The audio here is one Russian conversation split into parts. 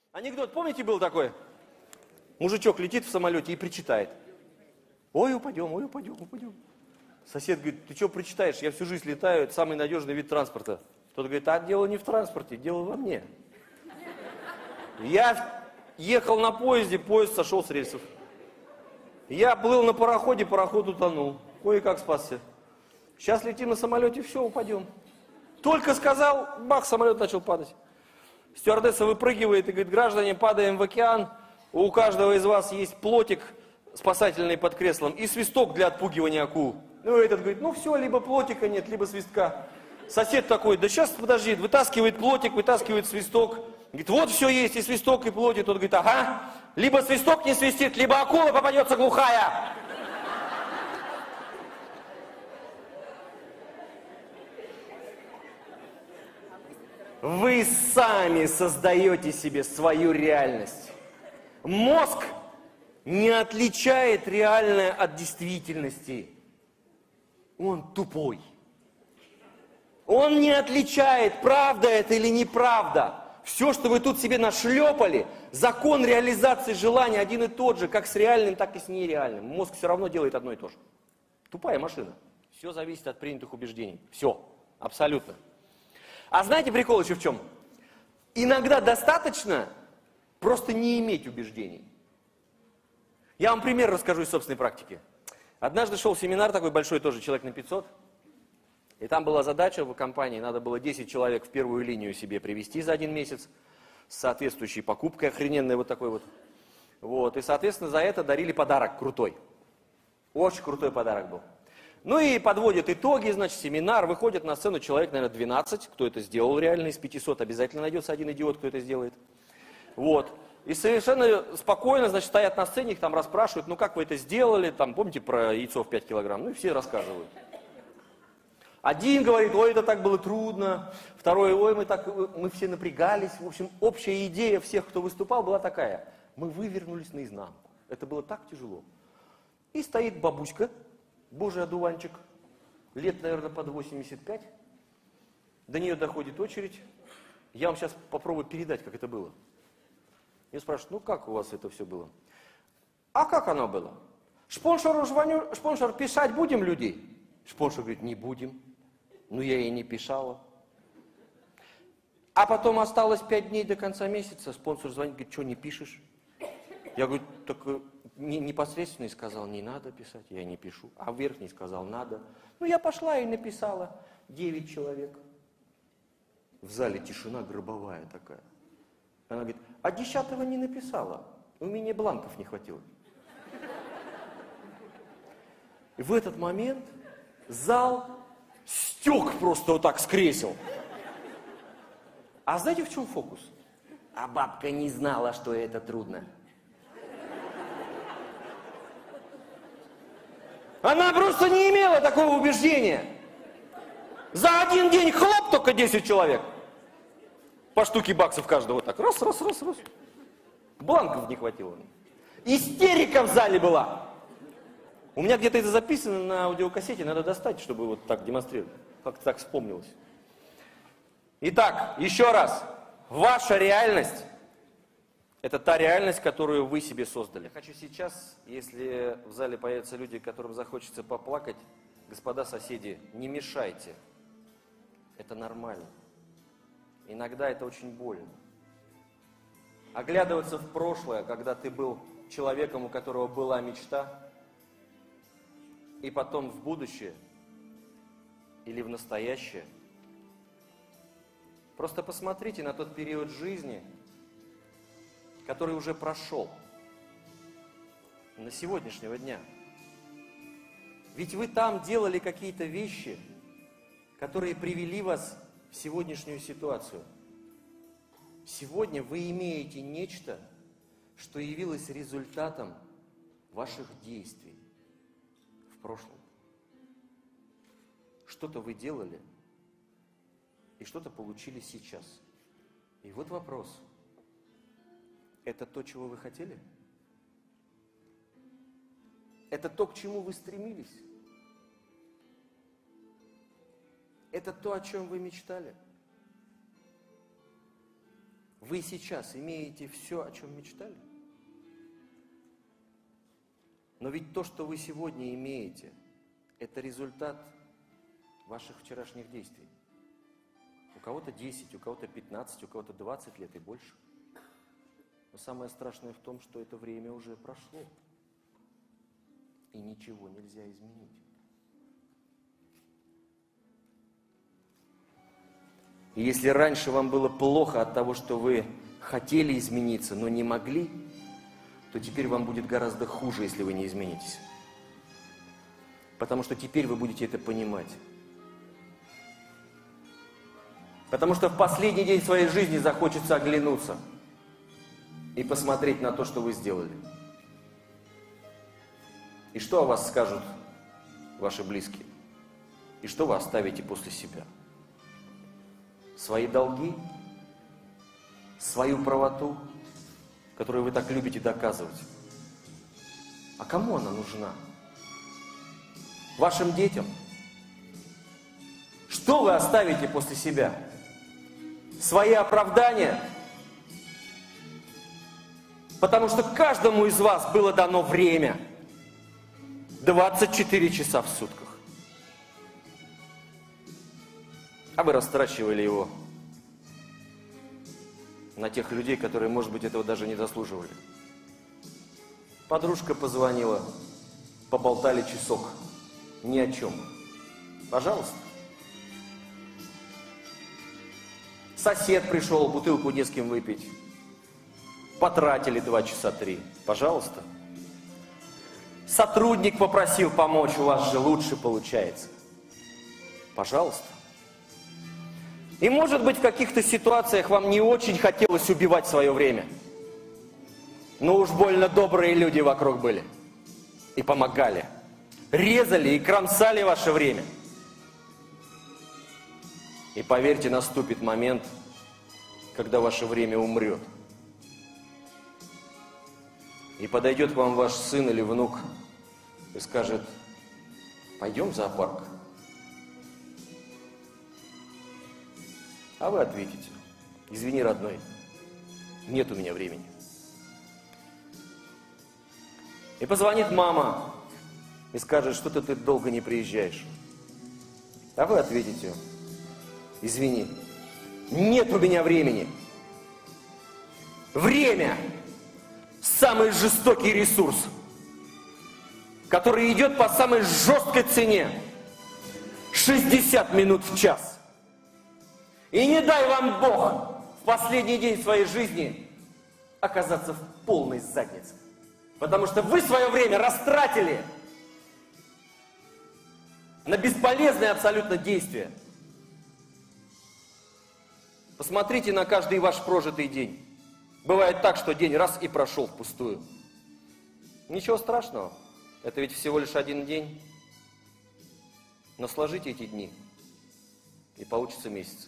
Анекдот, помните, был такой? Мужичок летит в самолете и причитает. Ой, упадем, ой, упадем, упадем. Сосед говорит, ты что причитаешь? Я всю жизнь летаю, это самый надежный вид транспорта. Тот говорит, а дело не в транспорте, дело во мне. Я ехал на поезде, поезд сошел с рельсов. Я плыл на пароходе, пароход утонул. Кое-как спасся. Сейчас летим на самолете, все, упадем. Только сказал, бах, самолет начал падать. Стюардесса выпрыгивает и говорит, граждане, падаем в океан. У каждого из вас есть плотик спасательный под креслом и свисток для отпугивания акул. Ну, этот говорит, ну все, либо плотика нет, либо свистка. Сосед такой, да сейчас, подожди, вытаскивает плотик, вытаскивает свисток. Говорит, вот все есть, и свисток, и плотик. Тот говорит, ага, либо свисток не свистит, либо акула попадется глухая. Вы сами создаете себе свою реальность. Мозг не отличает реальное от действительности. Он тупой. Он не отличает, правда это или неправда. Все, что вы тут себе нашлепали, закон реализации желания один и тот же, как с реальным, так и с нереальным. Мозг все равно делает одно и то же. Тупая машина. Все зависит от принятых убеждений. Все. Абсолютно. А знаете, прикол еще в чем? Иногда достаточно просто не иметь убеждений. Я вам пример расскажу из собственной практики. Однажды шел семинар такой большой, тоже человек на 500. И там была задача в компании, надо было 10 человек в первую линию себе привести за 1 месяц, с соответствующей покупкой охрененной вот такой вот. Вот. И, соответственно, за это дарили подарок крутой. Очень крутой подарок был. Ну и подводят итоги, значит, семинар, выходит на сцену человек, наверное, 12, кто это сделал реально, из 500 обязательно найдется один идиот, кто это сделает. Вот. И совершенно спокойно, значит, стоят на сцене, их там расспрашивают, ну как вы это сделали, там, помните про яйцо в 5 килограмм, ну и все рассказывают. Один говорит, ой, это так было трудно, второй, ой, мы все напрягались, в общем, общая идея всех, кто выступал, была такая, мы вывернулись наизнанку, это было так тяжело. И стоит бабуська, божий одуванчик, лет, наверное, под 85, до нее доходит очередь, я вам сейчас попробую передать, как это было. Ее спрашивают, ну как у вас это все было? А как оно было? Шпонсор, писать будем людей? Шпонсор говорит, не будем. Ну я и не писала. А потом осталось 5 дней до конца месяца, спонсор звонит, говорит, что не пишешь? Я говорю, так непосредственный сказал, не надо писать, я не пишу. А верхний сказал, надо. Ну я пошла и написала 9 человек. В зале тишина гробовая такая. Она говорит, а 10-го не написала, у меня бланков не хватило. И в этот момент зал стек просто вот так с кресел. А знаете, в чем фокус? А бабка не знала, что это трудно. Она просто не имела такого убеждения. За 1 день хлоп, только 10 человек. По штуке баксов каждого вот так. Раз. Бланков не хватило. Истерика в зале была. У меня где-то это записано на аудиокассете, надо достать, чтобы вот так демонстрировать. Как-то так вспомнилось. Итак, еще раз. Ваша реальность – это та реальность, которую вы себе создали. Я хочу сейчас, если в зале появятся люди, которым захочется поплакать, господа соседи, не мешайте. Это нормально. Иногда это очень больно. Оглядываться в прошлое, когда ты был человеком, у которого была мечта, и потом в будущее или в настоящее. Просто посмотрите на тот период жизни, который уже прошел, на сегодняшнего дня. Ведь вы там делали какие-то вещи, которые привели вас в сегодняшнюю ситуацию. Сегодня вы имеете нечто, что явилось результатом ваших действий в прошлом. Что-то вы делали, и что-то получили сейчас. И вот вопрос. Это то, чего вы хотели? Это то, к чему вы стремились? Это то, о чем вы мечтали? Вы сейчас имеете все, о чем мечтали? Но ведь то, что вы сегодня имеете, это результат ваших вчерашних действий. У кого-то 10, у кого-то 15, у кого-то 20 лет и больше. Но самое страшное в том, что это время уже прошло. И ничего нельзя изменить. И если раньше вам было плохо от того, что вы хотели измениться, но не могли, то теперь вам будет гораздо хуже, если вы не изменитесь. Потому что теперь вы будете это понимать. Потому что в последний день своей жизни захочется оглянуться и посмотреть на то, что вы сделали. И что о вас скажут ваши близкие? И что вы оставите после себя? Свои долги? Свою правоту, которую вы так любите доказывать? А кому она нужна? Вашим детям? Что вы оставите после себя? Свои оправдания? Потому что каждому из вас было дано время. 24 часа в сутках. А вы растрачивали его на тех людей, которые, может быть, этого даже не заслуживали. Подружка позвонила, поболтали часок. Ни о чем. Пожалуйста. Сосед пришел, бутылку не с кем выпить. Потратили 2 часа 3. Пожалуйста. Сотрудник попросил помочь, у вас же лучше получается. Пожалуйста. И может быть в каких-то ситуациях вам не очень хотелось убивать свое время. Но уж больно добрые люди вокруг были. И помогали. Резали и кромсали ваше время. И поверьте, наступит момент, когда ваше время умрет. И подойдет к вам ваш сын или внук и скажет: пойдем в зоопарк. А вы ответите: извини, родной, нет у меня времени. И позвонит мама и скажет: что-то ты долго не приезжаешь. А вы ответите: извини, нет у меня времени. Время – самый жестокий ресурс, который идет по самой жесткой цене. 60 минут в час. И не дай вам Бог в последний день своей жизни оказаться в полной заднице. Потому что вы свое время растратили на бесполезные абсолютно действия. Посмотрите на каждый ваш прожитый день. Бывает так, что день раз и прошел впустую. Ничего страшного, это ведь всего лишь один день. Но сложите эти дни, и получится месяц.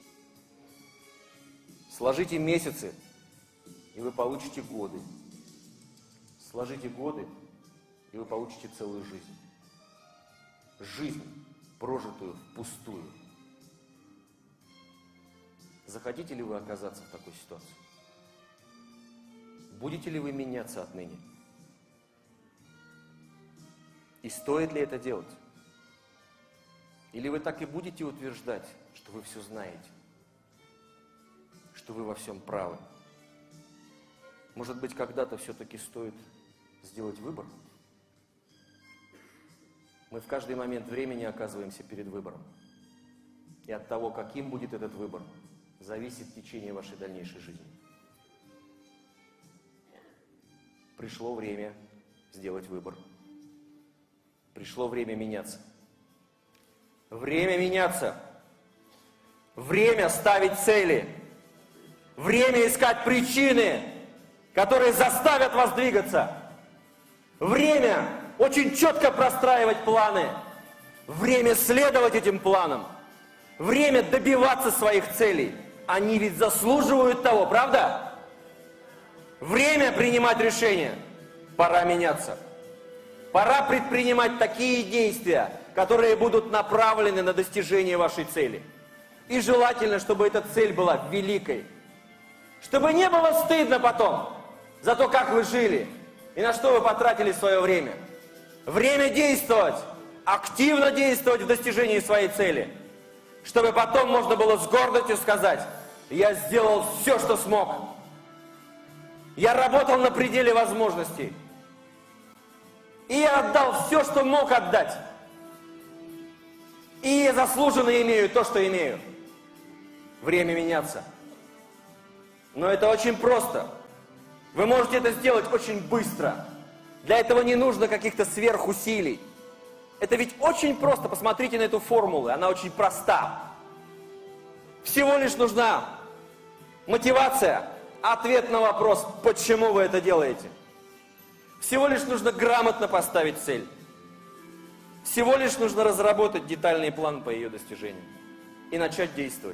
Сложите месяцы, и вы получите годы. Сложите годы, и вы получите целую жизнь. Жизнь, прожитую впустую. Захотите ли вы оказаться в такой ситуации? Будете ли вы меняться отныне? И стоит ли это делать? Или вы так и будете утверждать, что вы все знаете, что вы во всем правы? Может быть, когда-то все-таки стоит сделать выбор? Мы в каждый момент времени оказываемся перед выбором. И от того, каким будет этот выбор, зависит течение вашей дальнейшей жизни. Пришло время сделать выбор. Пришло время меняться. Время меняться. Время ставить цели. Время искать причины, которые заставят вас двигаться. Время очень четко простраивать планы. Время следовать этим планам. Время добиваться своих целей. Они ведь заслуживают того, правда? Время принимать решения. Пора меняться. Пора предпринимать такие действия, которые будут направлены на достижение вашей цели. И желательно, чтобы эта цель была великой. Чтобы не было стыдно потом за то, как вы жили и на что вы потратили свое время. Время действовать, активно действовать в достижении своей цели. Чтобы потом можно было с гордостью сказать: я сделал все, что смог. Я работал на пределе возможностей. И я отдал все, что мог отдать. И я заслуженно имею то, что имею. Время меняться. Но это очень просто. Вы можете это сделать очень быстро. Для этого не нужно каких-то сверхусилий. Это ведь очень просто. Посмотрите на эту формулу. Она очень проста. Всего лишь нужна мотивация, ответ на вопрос, почему вы это делаете. Всего лишь нужно грамотно поставить цель. Всего лишь нужно разработать детальный план по ее достижению и начать действовать.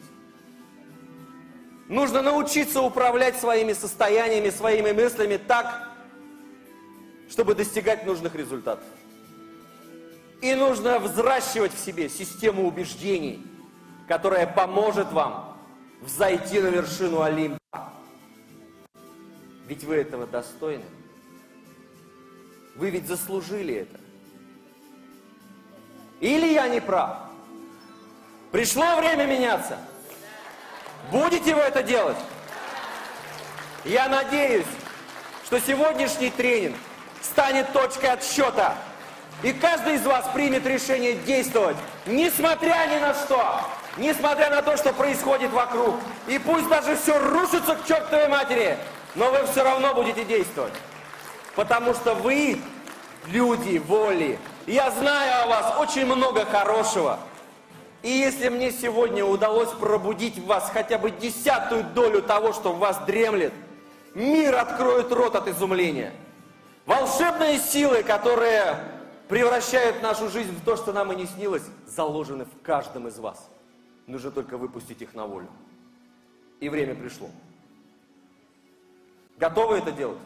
Нужно научиться управлять своими состояниями, своими мыслями так, чтобы достигать нужных результатов. И нужно взращивать в себе систему убеждений, которая поможет вам взойти на вершину Олимпа. Ведь вы этого достойны. Вы ведь заслужили это. Или я не прав? Пришло время меняться. Будете вы это делать? Я надеюсь, что сегодняшний тренинг станет точкой отсчета. И каждый из вас примет решение действовать, несмотря ни на что. Несмотря на то, что происходит вокруг. И пусть даже все рушится к чертовой матери, но вы все равно будете действовать. Потому что вы люди воли. Я знаю о вас очень много хорошего. И если мне сегодня удалось пробудить в вас хотя бы 10-ую долю того, что в вас дремлет, мир откроет рот от изумления. Волшебные силы, которые превращают нашу жизнь в то, что нам и не снилось, заложены в каждом из вас. Нужно только выпустить их на волю. И время пришло. Готовы это делать?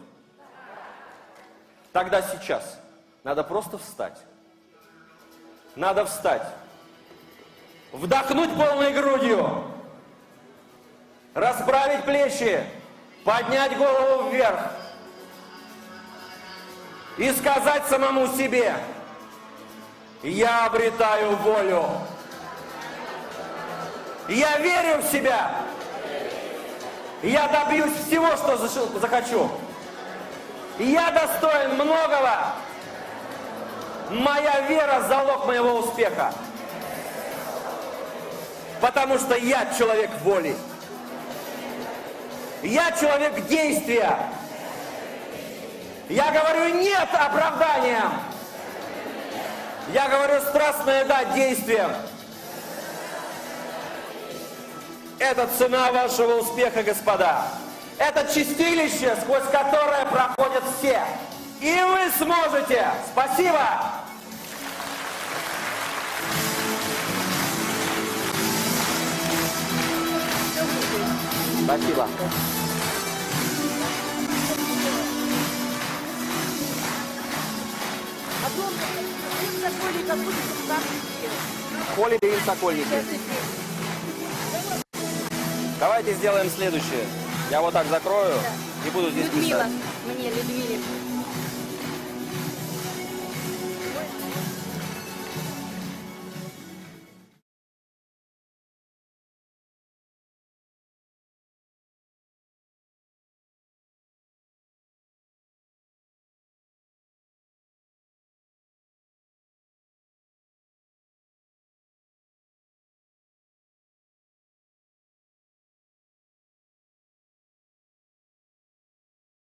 Тогда сейчас надо просто встать. Надо встать. Вдохнуть полной грудью. Расправить плечи. Поднять голову вверх. И сказать самому себе: я обретаю волю. Я верю в себя. Я добьюсь всего, что захочу. Я достоин многого. Моя вера – залог моего успеха. Потому что я человек воли. Я человек действия. Я говорю нет оправданиям. Я говорю страстное да действиям. Это цена вашего успеха, господа. Это чистилище, сквозь которое проходят все. И вы сможете. Спасибо. Спасибо. Холли и Сокольники. Давайте сделаем следующее. Я вот так закрою и буду здесь писать. Людмила, мне, Людмиле.